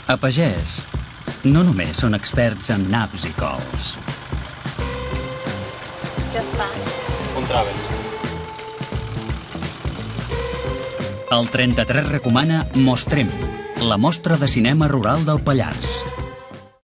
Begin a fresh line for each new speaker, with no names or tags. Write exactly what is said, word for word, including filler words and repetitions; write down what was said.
A Pagès no només són experts en naps i cols.
Què fan?
Contraven.
El trenta-tres recomana Mostrem, la mostra de cinema rural del Pallars.